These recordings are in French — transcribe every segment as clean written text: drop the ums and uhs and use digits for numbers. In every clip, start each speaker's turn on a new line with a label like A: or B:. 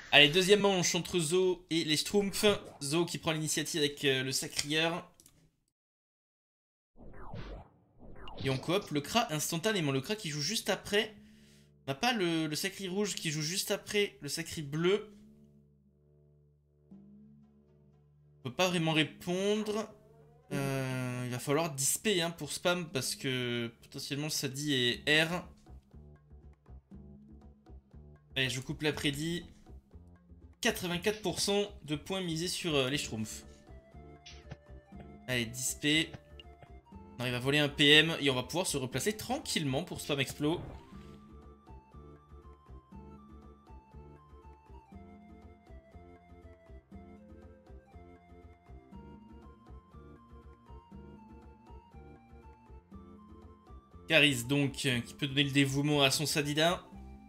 A: Allez, deuxième manche entre Zo et les Schtroumpfs. Zo qui prend l'initiative avec le Sacrieur. Et on coop le Kra instantanément. Le Kra qui joue juste après. On n'a pas le Sacri rouge qui joue juste après le Sacri bleu. On peut pas vraiment répondre. Il va falloir disper hein, pour spam parce que potentiellement Sadi est R. Allez, je coupe l'après-dit. 84% de points misés sur les Schtroumpfs. Allez, disper. On arrive à voler un PM et on va pouvoir se replacer tranquillement pour spam explo. Caris donc, qui peut donner le dévouement à son Sadida.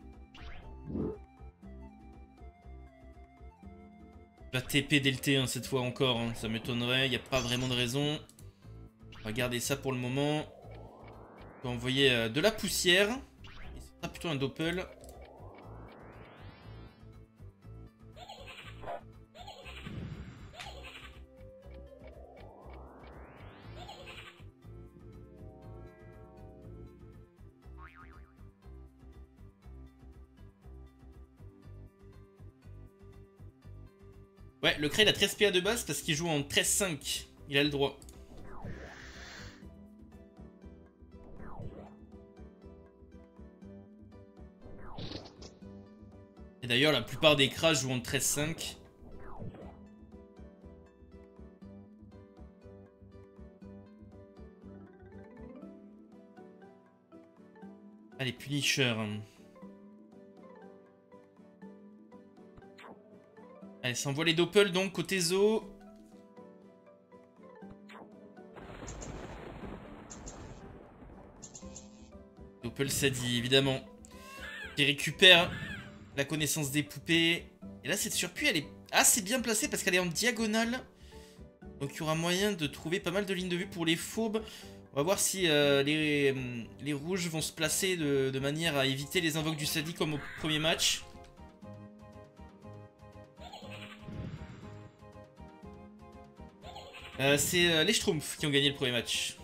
A: Va TP dès le T1 cette fois encore, hein. Ça m'étonnerait, il n'y a pas vraiment de raison. On va garder ça pour le moment. On peut envoyer de la poussière. Et ce sera plutôt un doppel. Ouais, le Kra il a 13 PA de base parce qu'il joue en 13-5. Il a le droit. Et d'ailleurs, la plupart des Kras jouent en 13-5. Allez, Punisher. Allez, ça envoie les doppels donc côté Zo. Doppel Sadi, évidemment. Qui récupère la connaissance des poupées. Et là, cette surpuis, elle est assez bien placée parce qu'elle est en diagonale. Donc, il y aura moyen de trouver pas mal de lignes de vue pour les fourbes. On va voir si les rouges vont se placer de manière à éviter les invoques du Sadi comme au premier match. C'est les Schtroumpfs qui ont gagné le premier match.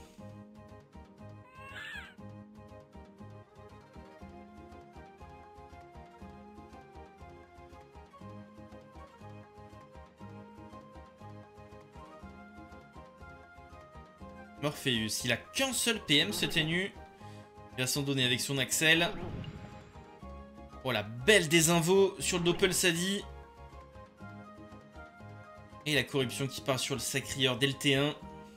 A: Morpheus, il a qu'un seul PM, ce ténu. Il va s'en donner avec son Axel. Oh la belle désinvo sur le Doppel Sadi. Et la corruption qui part sur le Sacrieur dès le T1.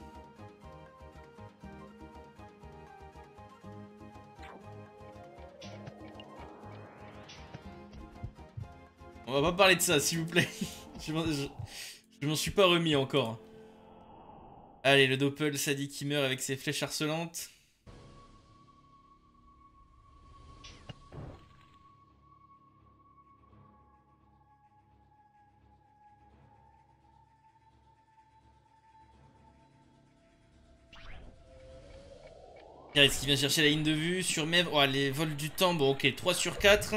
A: On va pas parler de ça, s'il vous plaît. Je m'en suis pas remis encore. Allez, le Doppel Sadi qui meurt avec ses flèches harcelantes. Est-ce qu'il vient chercher la ligne de vue sur Mev? Oh, les vols du temps. Bon, ok, 3 sur 4.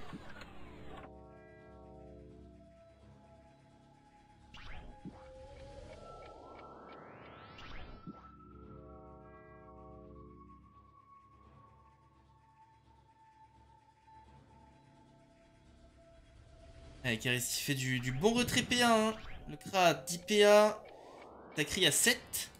A: Allez, Karis il fait du bon retrait PA. Hein. Le Kra a 10 PA. Takri à 7.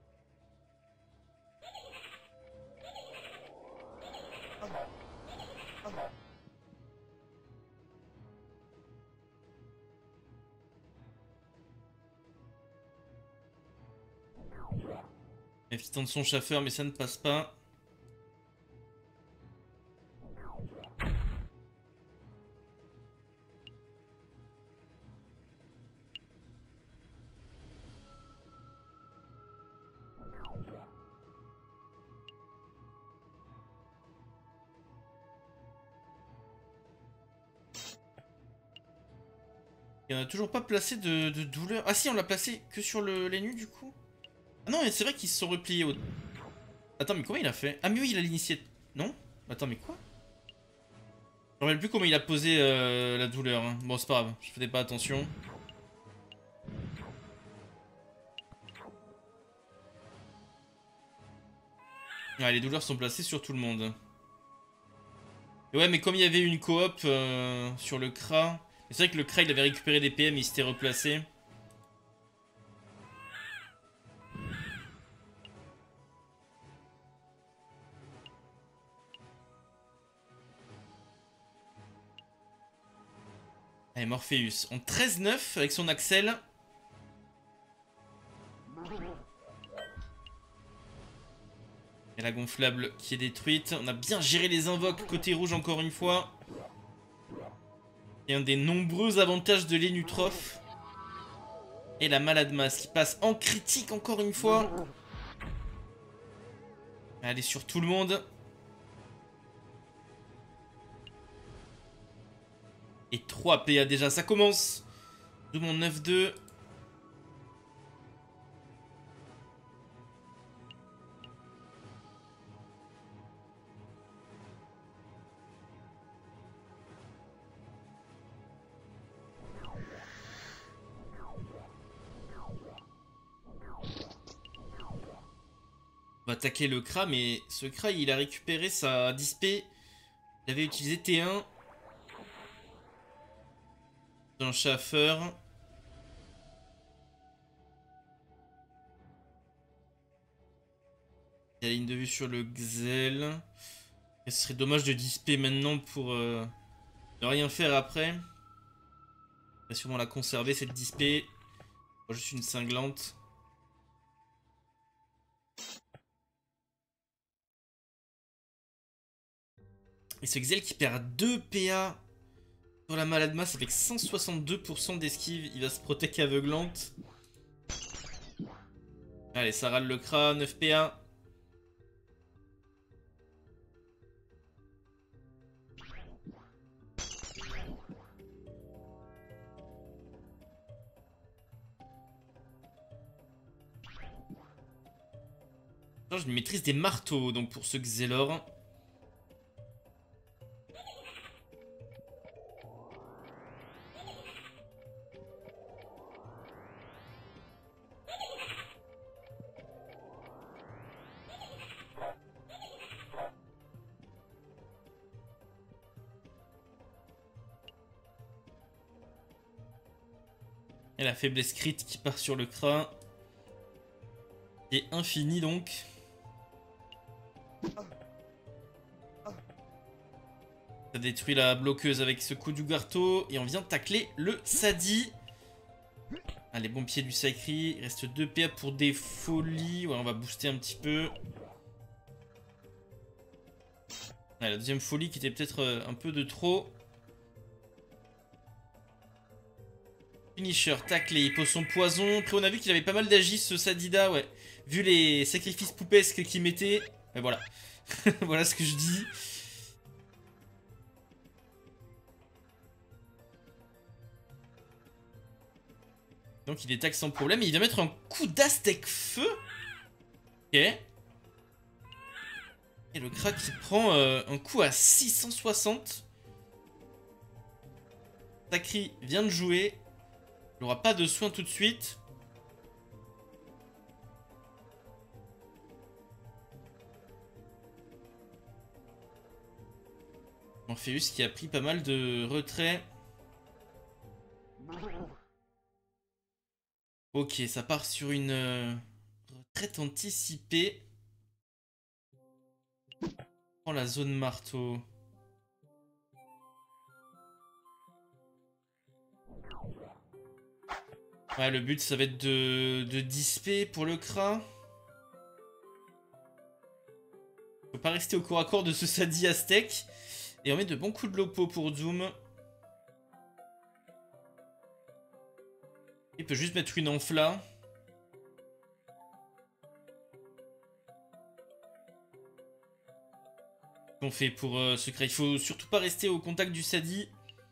A: Mev qui tente son chaffeur, mais ça ne passe pas. Il n'a toujours pas placé de douleur. Ah si, on l'a placé que sur les nus du coup. Ah non, c'est vrai qu'ils se sont repliés au... Attends, mais comment il a fait? Ah mais oui, il a l'initié... Non? Attends, mais quoi? Je me rappelle plus comment il a posé la douleur. Hein. Bon, c'est pas grave, je faisais pas attention. Ouais, les douleurs sont placées sur tout le monde. Et ouais, mais comme il y avait une coop sur le Kra... C'est vrai que le Kra, il avait récupéré des PM et il s'était replacé. Allez, Morpheus. En 13-9 avec son Axel. Et la gonflable qui est détruite. On a bien géré les invoques côté rouge encore une fois. Et un des nombreux avantages de l'Enutroph. Et la Malade Masse qui passe en critique encore une fois. Allez, sur tout le monde. Et 3 PA déjà, ça commence. De mon 9-2. On va attaquer le Kra, mais ce Kra, il a récupéré sa dispé. Il avait utilisé T1. Un Schaffer. Il y a la ligne de vue sur le Xel. Et ce serait dommage de dispé maintenant pour ne rien faire après. On va sûrement la conserver cette dispé. Pas juste une cinglante. Et ce Xel qui perd 2 PA sur la Malade Masse avec 162% d'esquive. Il va se protéger aveuglante. Allez, ça râle le Kra, 9 PA. Je maîtrise des marteaux donc pour ce Xelor. Et la faiblesse crit qui part sur le Kra. Et infini donc. Ça détruit la bloqueuse avec ce coup du Garto. Et on vient tacler le Sadi. Allez, bon pied du Sacri. Il reste 2 PA pour des folies. Ouais, on va booster un petit peu. Ouais, la deuxième folie qui était peut-être un peu de trop. Finisher, taclé, il pose son poison. Après, on a vu qu'il avait pas mal d'agis, ce Sadida, ouais. Vu les sacrifices poupesques qu'il mettait. Mais voilà. Voilà ce que je dis. Donc, il détaque sans problème. Et il vient mettre un coup d'Aztec feu. Ok. Et le crack qui prend un coup à 660. Sacri vient de jouer. Il n'aura pas de soin tout de suite. Morpheus qui a pris pas mal de retrait. Ok, ça part sur une retraite anticipée. On prend la zone marteau. Ouais, le but ça va être de disper pour le Kra. Faut pas rester au corps à corps de ce Sadi Aztec. Et on met de bons coups de lopo pour Doom. Il peut juste mettre une enfla. Qu'on fait pour ce Kra. Il faut surtout pas rester au contact du Sadi.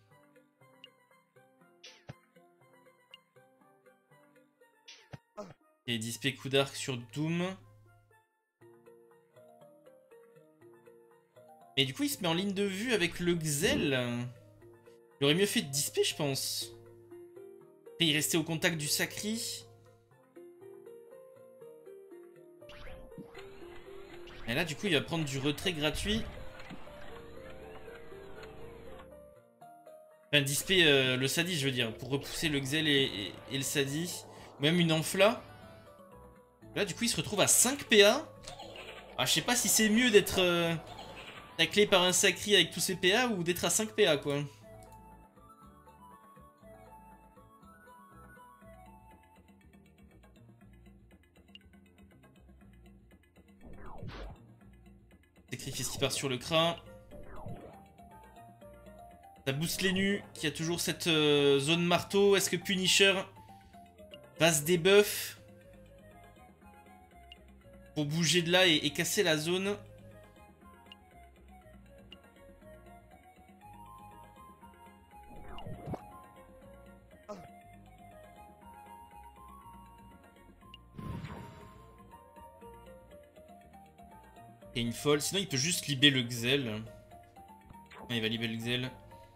A: Et dispé coup d'arc sur Doom. Mais du coup, il se met en ligne de vue avec le Xel. Il aurait mieux fait de disper, je pense. Après, il restait au contact du Sacri. Et là, du coup, il va prendre du retrait gratuit. Enfin, disper le Sadi, je veux dire, pour repousser le Xel et le Sadi. Même une Enfla. Là, du coup, il se retrouve à 5 PA. Ah, je sais pas si c'est mieux d'être taclé par un Sacri avec tous ses PA ou d'être à 5 PA, quoi. Sacrifice qui part sur le Kra. Ça booste les nus, qui a toujours cette zone marteau. Est-ce que Punisher va se debuff pour bouger de là et casser la zone? Et une folle. Sinon, il peut juste libérer le Xel. Ah, il va libérer le Xel.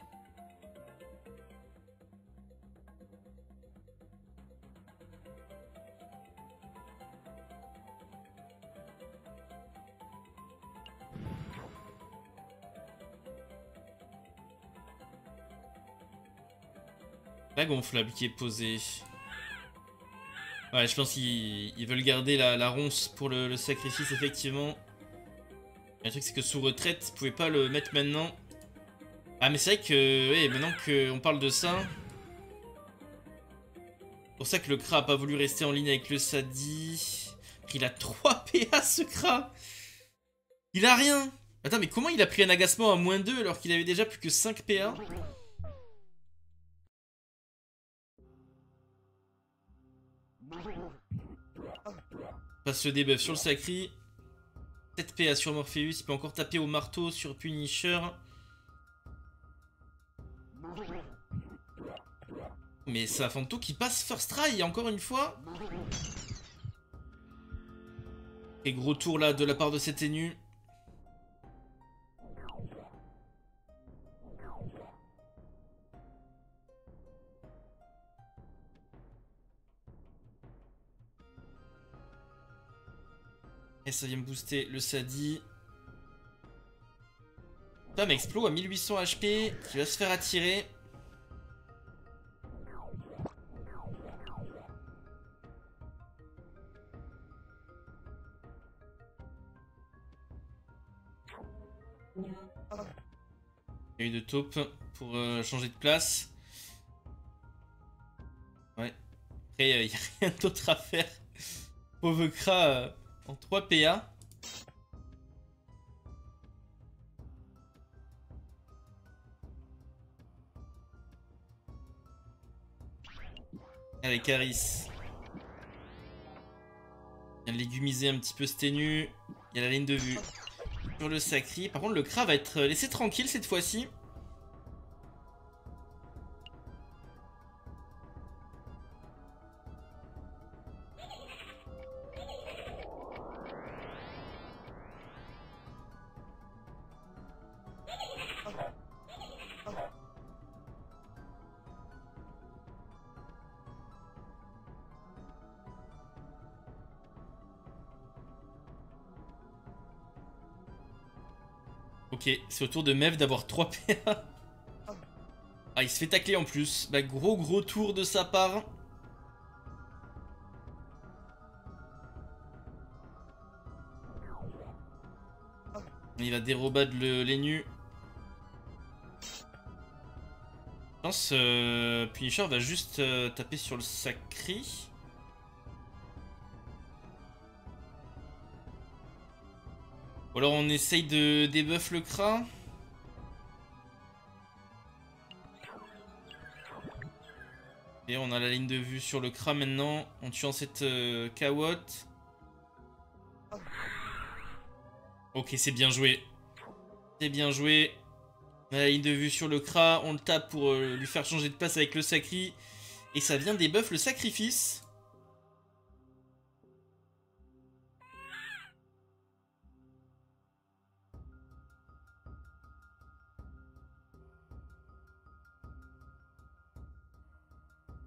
A: La gonflable qui est posée. Ouais, je pense qu'ils veulent garder la ronce pour le sacrifice, effectivement. Le truc, c'est que sous retraite, ils pouvaient pas le mettre maintenant. Ah, mais c'est vrai que, ouais, maintenant qu'on parle de ça... C'est pour ça que le Kra a pas voulu rester en ligne avec le Sadi. Il a 3 PA, ce Kra. Il a rien. Attends, mais comment il a pris un agacement à -2 alors qu'il avait déjà plus que 5 PA? Passe le debuff sur le Sacri. 7 PA sur Morpheus. Il peut encore taper au marteau sur Punisher. Mais c'est Fanto qui passe first try encore une fois. Et gros tour là de la part de cet énu. Et ça vient me booster le Sadi. Tom Explo à 1800 HP qui va se faire attirer. Il y a eu de taupe pour changer de place. Ouais. Après, il n'y a rien d'autre à faire. Pauvre Kra en 3 PA. Allez, Caris. Il vient de légumiser un petit peu ce ténu. Il y a la ligne de vue sur le Sacri. Par contre, le Kra va être laissé tranquille cette fois-ci. Ok, c'est au tour de Mev d'avoir 3 PA. Ah, il se fait tacler en plus. Bah, gros tour de sa part. Il va dérobade les nus. Je pense Punisher va juste taper sur le Sacri. Ou alors on essaye de debuff le Kra. Et on a la ligne de vue sur le Kra maintenant, en tuant cette Kawotte. Ok, c'est bien joué. C'est bien joué. On a la ligne de vue sur le Kra, on le tape pour lui faire changer de place avec le Sacri. Et ça vient debuff le sacrifice.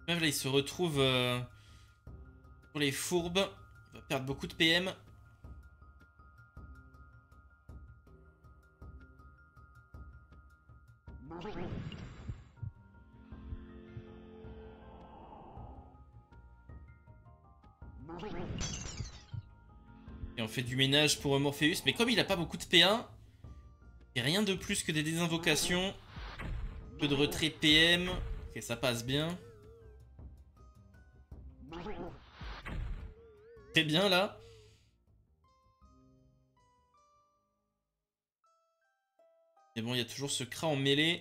A: Là, il se retrouve pour les fourbes. Il va perdre beaucoup de PM. Et on fait du ménage pour Morpheus. Mais comme il a pas beaucoup de PA, et rien de plus que des désinvocations. Peu de retrait PM. Ok, ça passe bien. Très bien là. Mais bon, il y a toujours ce Kra en mêlée.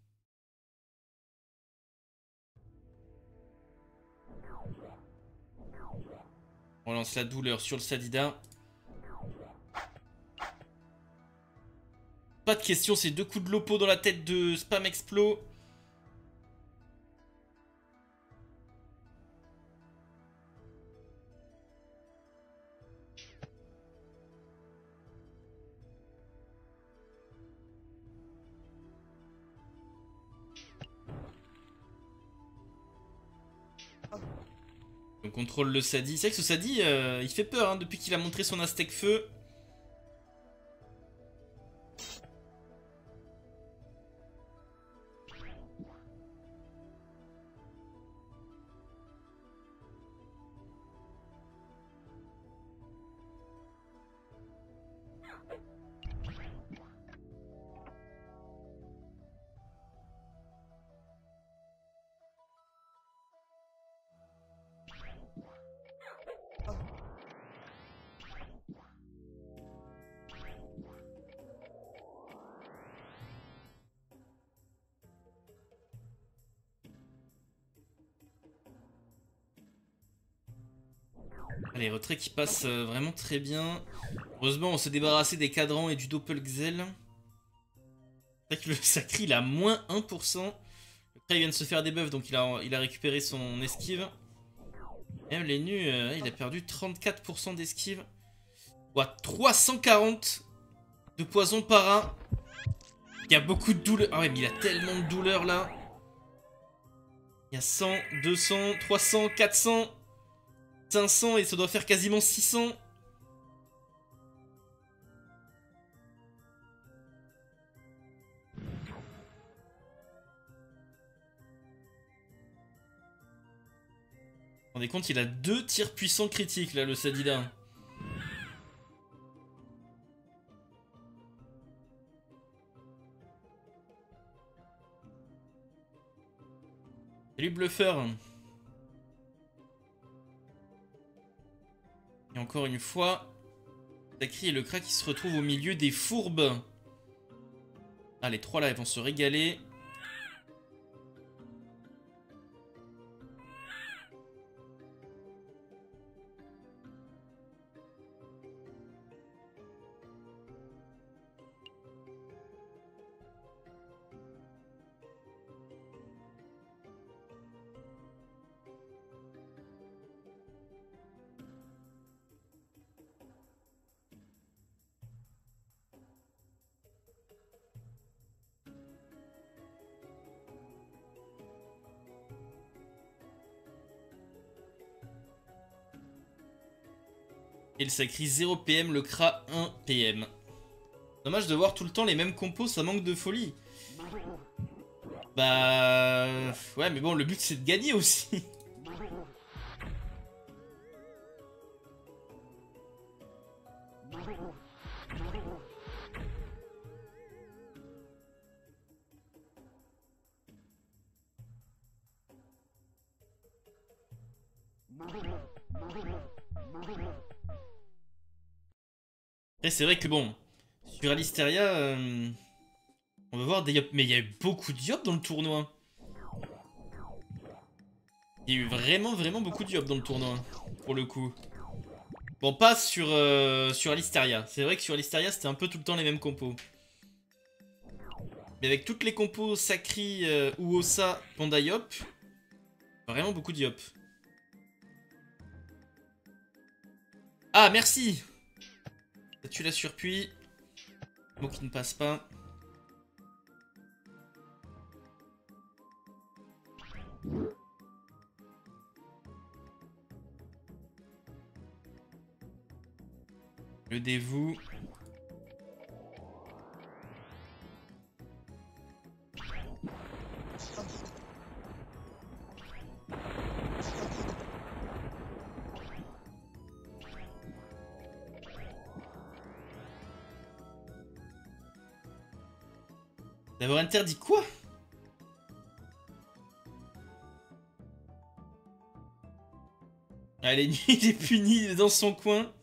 A: On lance la douleur sur le Sadida. Pas de question, c'est 2 coups de lopo dans la tête de Spam Explo. On contrôle le Sadi. C'est vrai que ce Sadi, il fait peur hein, depuis qu'il a montré son Aztec Feu. Allez, retrait qui passe vraiment très bien. Heureusement, on s'est débarrassé des cadrans et du Doppelgzel. C'est vrai que le Sacri, il a moins 1%. Le Kra, il vient de se faire des buffs, donc il a récupéré son esquive. Même les nus, il a perdu 34% d'esquive. Ouah, 340 de poison para. Il y a beaucoup de douleur. Ah ouais, mais il a tellement de douleur là. Il y a 100, 200, 300, 400, 500 et ça doit faire quasiment 600. Vous vous rendez compte, il a 2 tirs puissants critiques là, le Sadida. Salut Bluffeur. Et encore une fois, Sacri et le Kra qui se retrouvent au milieu des fourbes. Ah, les 3 là, ils vont se régaler. Et le Sacri 0 PM, le Kra 1 PM. Dommage de voir tout le temps les mêmes compos, ça manque de folie. Bah... Ouais, mais bon, le but c'est de gagner aussi. Et c'est vrai que bon, sur Alisteria, on va voir des Yop. Mais il y a eu beaucoup de Yop dans le tournoi. Il y a eu vraiment beaucoup de Yop dans le tournoi, pour le coup. Bon, pas sur Alisteria. C'est vrai que sur Alisteria, c'était un peu tout le temps les mêmes compos. Mais avec toutes les compos Sacri ou Ossa, Panda Yop, vraiment beaucoup de Yop. Ah, merci! Ça tue la surpuis. Mot qui ne passe pas. Le dévoue. D'avoir interdit quoi? Allez, il est puni dans son coin.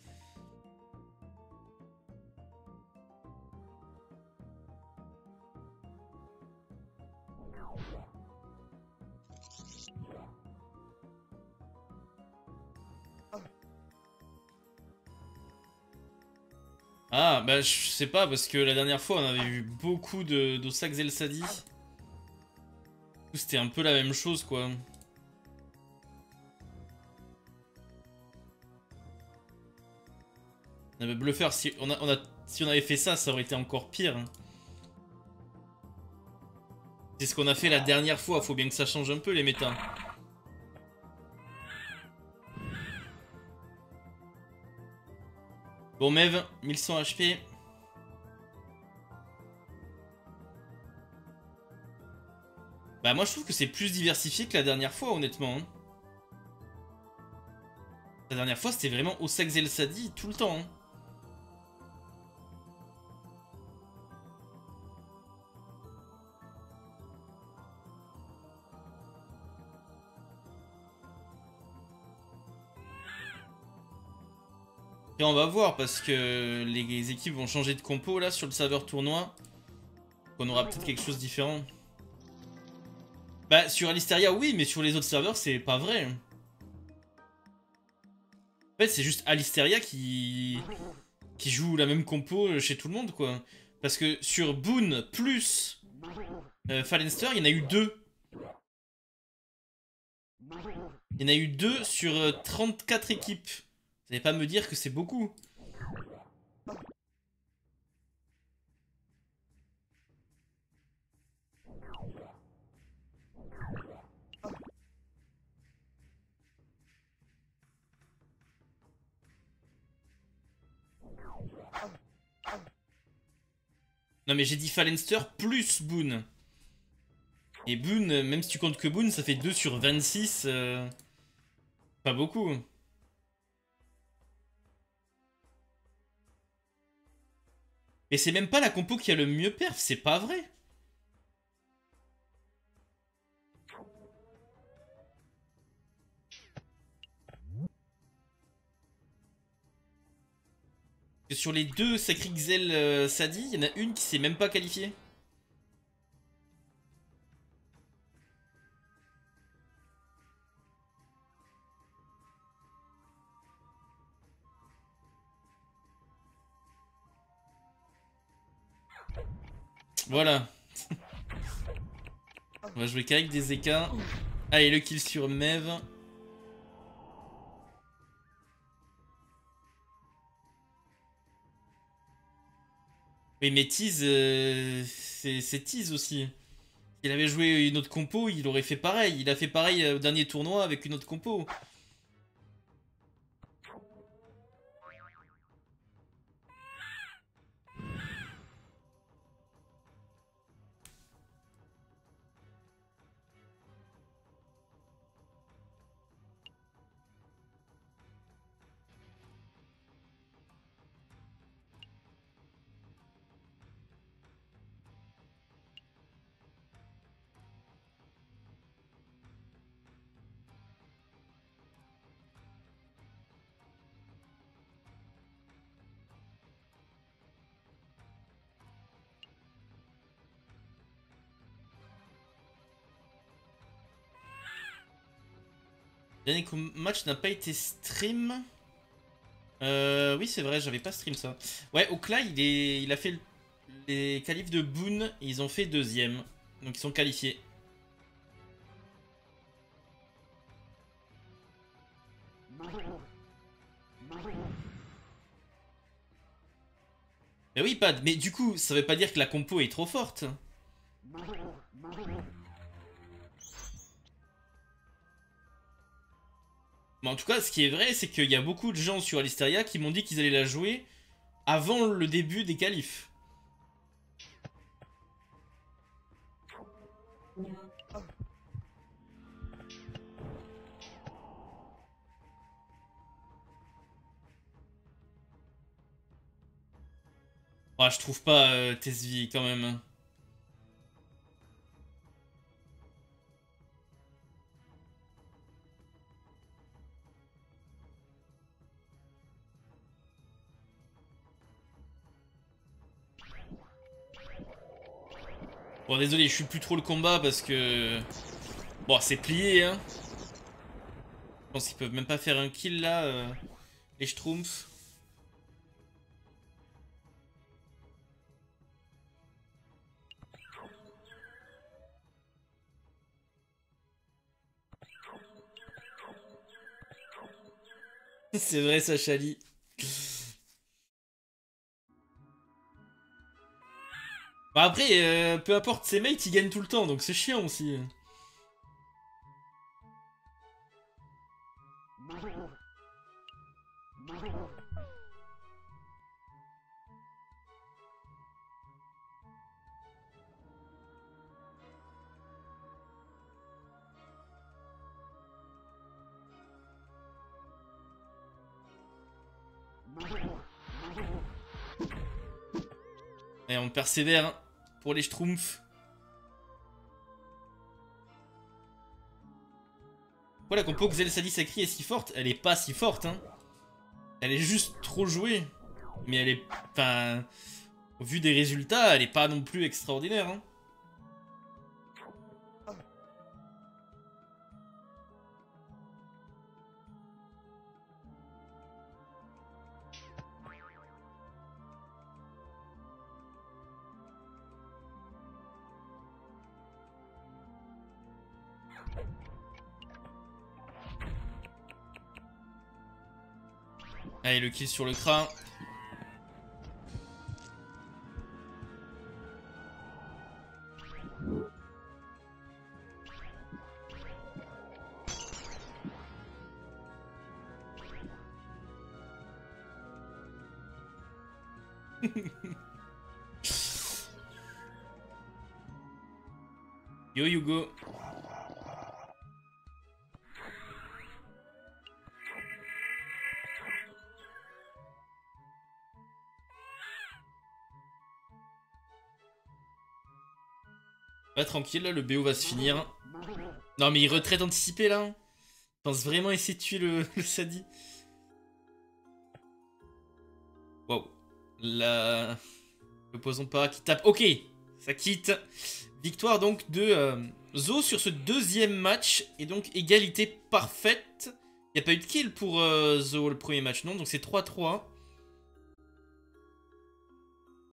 A: Ah, bah je sais pas, parce que la dernière fois on avait vu beaucoup d'Osak Zelsadi. C'était un peu la même chose quoi. Non, mais Bluffeur, si si on avait fait ça, ça aurait été encore pire. Hein. C'est ce qu'on a fait la dernière fois, faut bien que ça change un peu les méta. Bon Mev, 1100 HP. Bah moi je trouve que c'est plus diversifié que la dernière fois honnêtement. Hein. La dernière fois c'était vraiment Osak Zelsadi tout le temps. Hein. Et on va voir parce que les équipes vont changer de compo là sur le serveur tournoi. On aura peut-être quelque chose de différent. Bah sur Alisteria oui, mais sur les autres serveurs c'est pas vrai. En fait c'est juste Alisteria qui joue la même compo chez tout le monde quoi. Parce que sur Boon plus Falenster, il y en a eu deux. Il y en a eu deux sur 34 équipes. Vous n'allez pas me dire que c'est beaucoup. Non mais j'ai dit Falenster plus Boon. Et Boon, même si tu comptes que Boon, ça fait 2 sur 26. Pas beaucoup. Et c'est même pas la compo qui a le mieux perf, c'est pas vrai. Sur les deux Sakrixel Sadi, il y en a une qui s'est même pas qualifiée. Voilà. On va jouer qu'avec des EK. Allez, le kill sur Mev. Oui, mais Tease, c'est Tease aussi. S'il avait joué une autre compo, il aurait fait pareil. Il a fait pareil au dernier tournoi avec une autre compo. Le dernier match n'a pas été stream. Oui, c'est vrai, j'avais pas stream ça. Ouais, Okla, il a fait les qualifs de Boon et ils ont fait deuxième. Donc ils sont qualifiés. Mais oui, Pad, mais du coup, ça veut pas dire que la compo est trop forte. Mais en tout cas, ce qui est vrai, c'est qu'il y a beaucoup de gens sur Alisteria qui m'ont dit qu'ils allaient la jouer avant le début des qualifs. Ouais, je trouve pas Tesvi quand même. Bon, désolé, je suis plus trop le combat parce que... Bon, c'est plié, hein. Je pense qu'ils peuvent même pas faire un kill, là, les Schtroumpfs. C'est vrai, ça chalie. Bah après, peu importe, ses mates, ils gagnent tout le temps, donc c'est chiant aussi. Et on persévère pour les Schtroumpfs. Pourquoi la compo Xel Sadi Sacri est si forte? Elle est pas si forte, hein. Elle est juste trop jouée. Mais elle est... Enfin... Au vu des résultats, elle est pas non plus extraordinaire, hein. Allez, le kill sur le crin. Yo Hugo. Va tranquille, là, le BO va se finir. Non mais il retraite anticipée là. Je pense vraiment essayer de tuer le Sadi. Wow. La... Le poison pas qui tape. Ok, ça quitte. Victoire donc de Zo sur ce deuxième match. Et donc égalité parfaite. Il n'y a pas eu de kill pour Zo le premier match, non? Donc c'est 3-3.